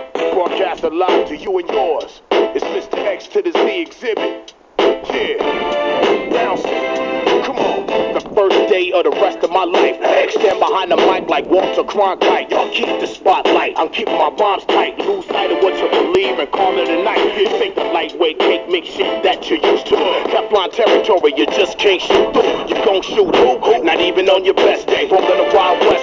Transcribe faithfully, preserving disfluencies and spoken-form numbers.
Broadcast live to you and yours. It's Mister X to the Z exhibit. Yeah, bouncing. Come on. The first day of the rest of my life. X stand behind the mic like Walter Cronkite. Y'all keep the spotlight. I'm keeping my bombs tight. Lose sight of what you believe and call it a night. You think the lightweight cake mix shit that you're used to. Teflon territory, you just can't shoot through. You gon' shoot who? Not even on your best day. Rolling the Wild West.